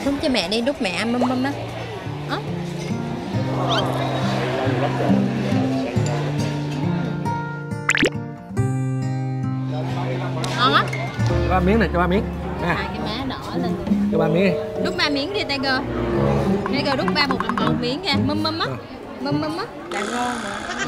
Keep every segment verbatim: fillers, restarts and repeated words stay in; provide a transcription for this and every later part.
Đút cho mẹ đi, đút mẹ ăn mâm mâm đó. Đó. Ngon á. Cho ba miếng này, cho ba miếng. Hai cái má đỏ lên luôn. Cho ba miếng đi. Đút ba miếng đi Tiger. Tiger đút ba một một miếng nha, mâm mâm á. Mâm mâm á. Là ngon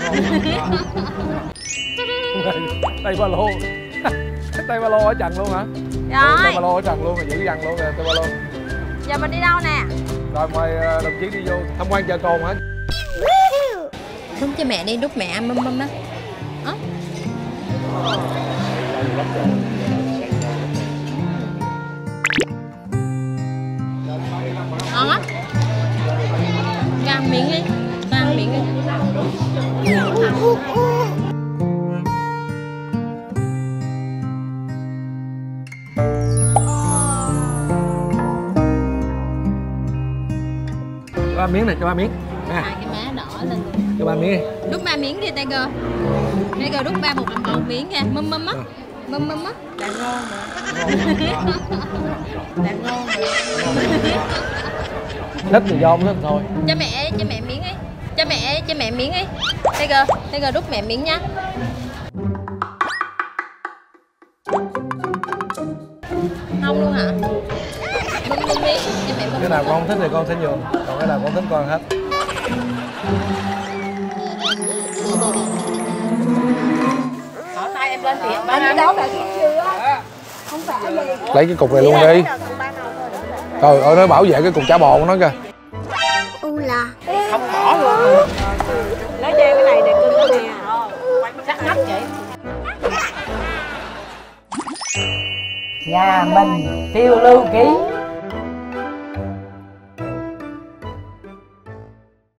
mà. Tay ba lô. Tay ba lô ở trần luôn hả? Rồi. Tay ba lô ở trần luôn, giữ dằn luôn rồi tay ba lô. Giờ mình đi đâu nè? Rồi mời đồng chí đi vô tham quan chợ Cồn hả? Đút cho mẹ đi, đút mẹ ăn mâm mâm đó. Đó. Ngon á. Cho ăn miếng đi. Cho ăn miếng đi. Cho ba miếng này, cho ba miếng. Hai cái má đỏ lên luôn. Cho ba miếng đi. Đút ba miếng đi Tiger. Tiger đút ba một một miếng nha, mâm mâm á. Mâm mâm á. Là ngon mà. Là ngon mà. Thích thì vô, không thích thôi. Cho mẹ, cho mẹ miếng đi. Cho mẹ, cho mẹ miếng đi. Tiger, Tiger đút mẹ miếng nha. Không luôn hả? Mâm mâm miếng, cho mẹ mâm. Cái nào con không thích thì con sẽ nhường, còn cái nào con thích con hết. Bỏ tay em lên kìa. Anh đâu phải chưa? Không phải gì. Lấy cái cục này luôn đi. Trời ơi, nó bảo vệ cái cục chả bò của nó kìa. U là. Không bỏ luôn. Lấy cho em cái này để cưng nè. Sắc nách vậy. Nhà mình phiêu lưu ký.